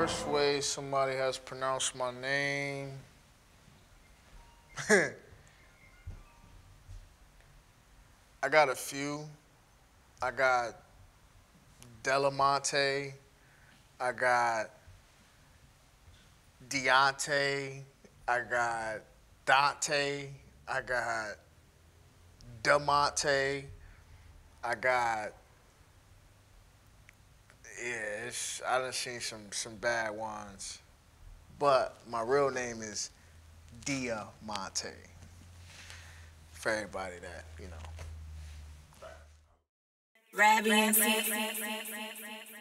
worst way somebody has pronounced my name. I got a few. I got Delamonte. I got Deontay. I got Dante. I got Demonte. I got, yeah, I done seen some bad ones. But my real name is Diamante. For everybody that, you know. RAAB